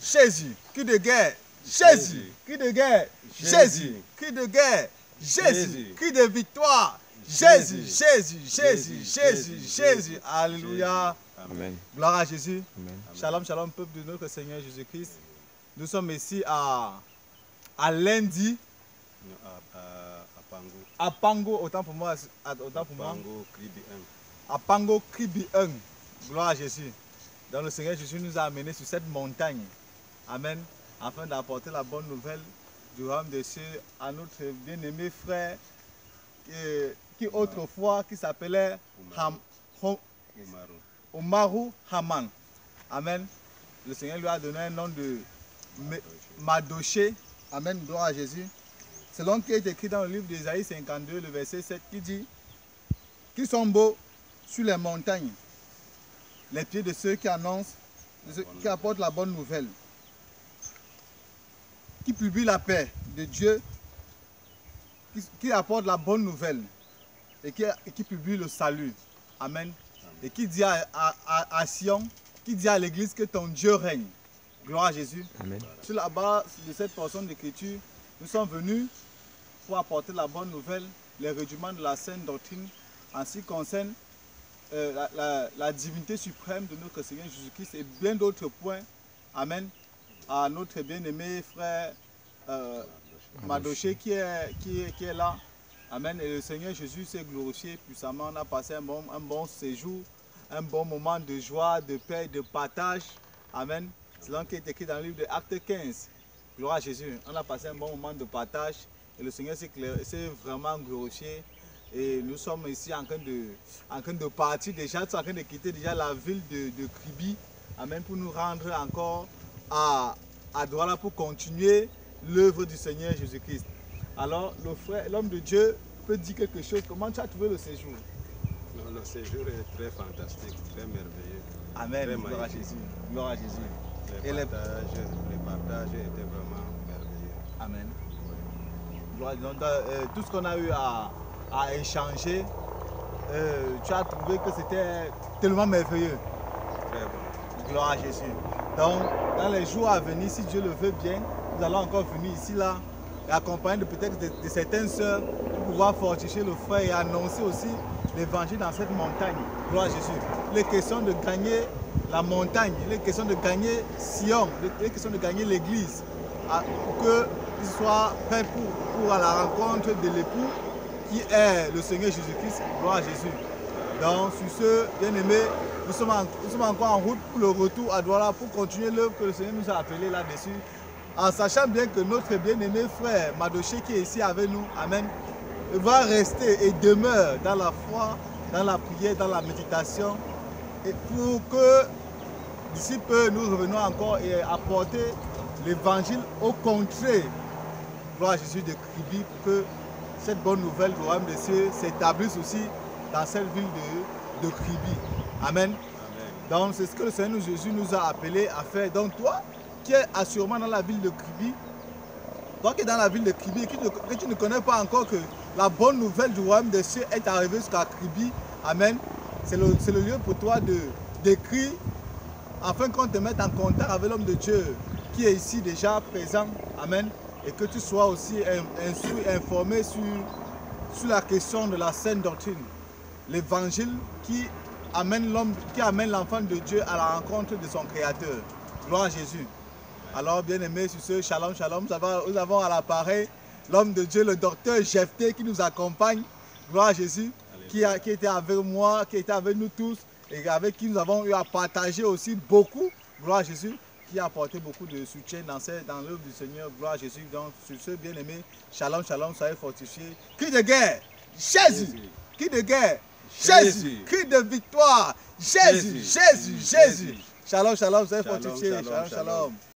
Jésus. Cri de guerre. Jésus. Cri de guerre. Jésus. Cri de guerre. Jésus. Cri de victoire. Jésus, Jésus, Jésus, Jésus, Jésus. Alléluia. Amen. Gloire à Jésus. Amen. Shalom, shalom, peuple de notre Seigneur Jésus-Christ. Nous sommes ici à lundi. À Pango, autant pour moi. À Pango, Kribi 1. Gloire à Jésus. Donc le Seigneur Jésus nous a amenés sur cette montagne. Amen. Afin d'apporter la bonne nouvelle du royaume des cieux à notre bien-aimé frère qui autrefois qui s'appelait Omaru Haman. Amen. Le Seigneur lui a donné un nom de Madoché. Amen. Gloire à Jésus. Selon ce qui est écrit dans le livre d'Ésaïe 52, le verset 7, qui dit qu'ils sont beaux sur les montagnes, les pieds de ceux qui annoncent, qui apportent la bonne nouvelle, qui publient la paix de Dieu, qui apportent la bonne nouvelle et qui publie le salut. Amen. Et qui dit à Sion, qui dit à l'église que ton Dieu règne. Gloire à Jésus. Amen. Sur la base de cette portion d'écriture, nous sommes venus pour apporter la bonne nouvelle, les rudiments de la saine doctrine en ce qui concerne la divinité suprême de notre Seigneur Jésus-Christ et bien d'autres points. Amen. À notre bien-aimé frère Madoché qui est là. Amen. Et le Seigneur Jésus s'est glorifié puissamment. On a passé un bon séjour, un bon moment de joie, de paix, de partage. Amen. C'est ce qui est écrit dans le livre de Actes 15. Gloire à Jésus. On a passé un bon moment de partage et le Seigneur s'est vraiment glorifié. Et nous sommes ici en train de partir déjà, en train de quitter déjà la ville de Kribi. Amen. Pour nous rendre encore à Douala pour continuer l'œuvre du Seigneur Jésus-Christ. Alors, l'homme de Dieu peut dire quelque chose. Comment tu as trouvé le séjour? Non, le séjour est très fantastique, très merveilleux. Amen. Gloire à Jésus. Gloire à Jésus. Les partages étaient vraiment merveilleux. Amen. Donc, tout ce qu'on a eu à échanger, tu as trouvé que c'était tellement merveilleux. Très bon. Gloire à Jésus. Donc, dans les jours à venir, si Dieu le veut bien, nous allons encore venir ici, là, et accompagner peut-être de certaines sœurs pour pouvoir fortifier le frère et annoncer aussi l'évangile dans cette montagne. Gloire à Jésus. Il est question de gagner la montagne, il est question de gagner Sion, il est question de gagner l'église, pour qu'ils soient prêts pour à la rencontre de l'époux qui est le Seigneur Jésus-Christ. Gloire à Jésus. Donc, sur ce, bien-aimés, nous sommes encore en route pour le retour à Douala pour continuer l'œuvre que le Seigneur nous a appelé là-dessus. En sachant bien que notre bien-aimé frère Madoché qui est ici avec nous, Amen, va rester et demeure dans la foi, dans la prière, dans la méditation, et pour que d'ici peu nous revenons encore et apporter l'évangile au contraire, gloire à Jésus de Kribi, pour que cette bonne nouvelle du royaume des cieux s'établisse aussi dans cette ville de Kribi. Amen. Amen. Donc c'est ce que le Seigneur Jésus nous a appelé à faire. Donc toi, qui est assurément dans la ville de Kribi, toi qui es dans la ville de Kribi et que tu ne connais pas encore que la bonne nouvelle du royaume des cieux est arrivée jusqu'à Kribi, Amen, c'est le lieu pour toi d'écrire afin qu'on te mette en contact avec l'homme de Dieu qui est ici déjà présent, Amen, et que tu sois aussi instruit, informé sur la question de la saine doctrine, l'évangile qui amène l'enfant de Dieu à la rencontre de son Créateur. Gloire à Jésus. Alors, bien aimés, sur ce, shalom, shalom, nous avons à l'appareil l'homme de Dieu, le docteur Jephté qui nous accompagne. Gloire à Jésus, qui était avec moi, qui était avec nous tous et avec qui nous avons eu à partager aussi beaucoup. Gloire à Jésus, qui a apporté beaucoup de soutien dans l'œuvre du Seigneur. Gloire à Jésus. Donc, sur ce, bien aimés, shalom, shalom, soyez fortifiés. Cri de guerre, Jésus. Cri de guerre, Jésus. Cri de victoire, Jésus, Jésus, Jésus. Shalom, shalom, soyez fortifiés. Shalom, shalom.